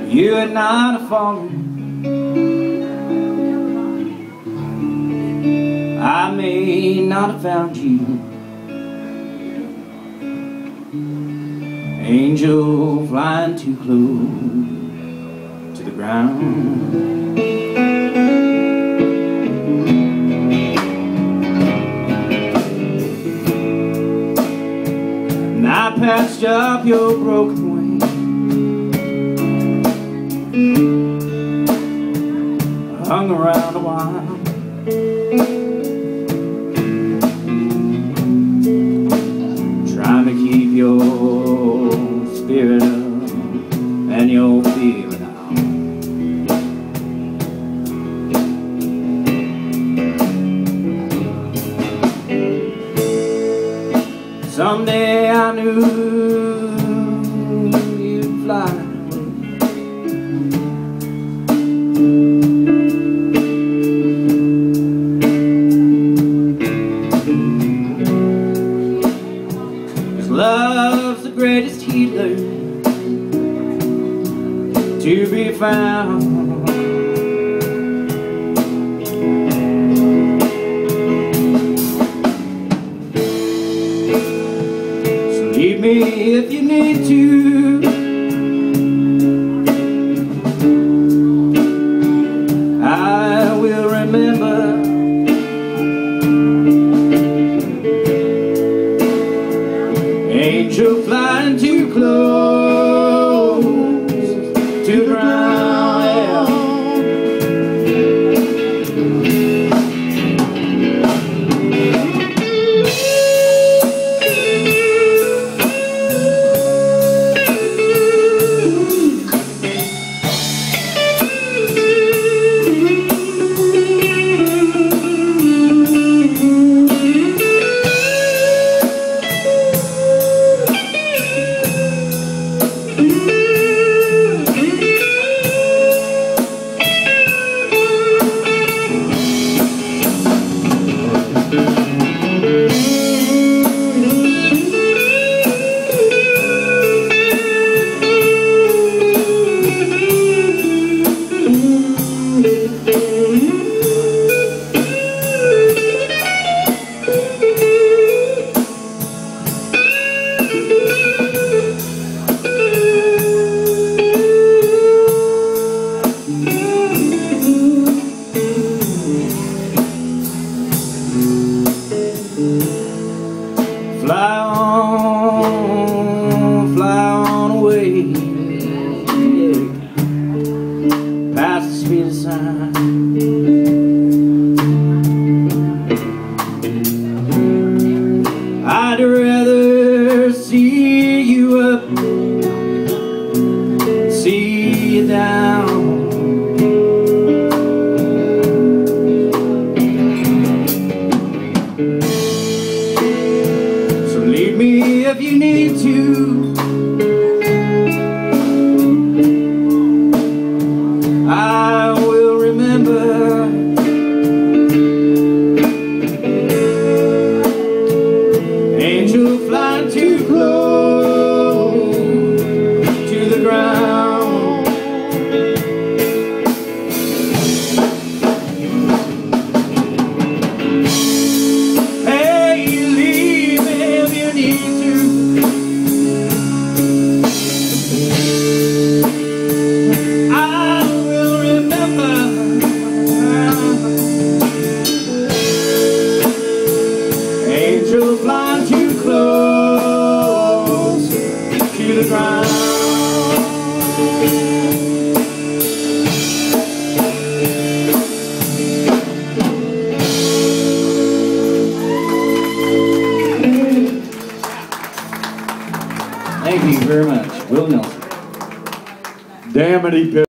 you had not fallen, I may not have found you. Angel flying too close to the ground. And I patched up your broken wing, hung around a while, trying to keep your spirit up and your feeling out. Someday I knew you'd fly away. Love's the greatest healer to be found. So leave me if you need to. I will remember. Angel flying too close to the ground, yeah. Fly on away, yeah. Past the speed of sound. I'd rather see you up, see you down. So leave me if you need to. I will remember. Angel flying too close to the ground. Hey, leave me if you need to. Angel flying too close to the ground. Thank you very much, Will Nelson. Damn it, he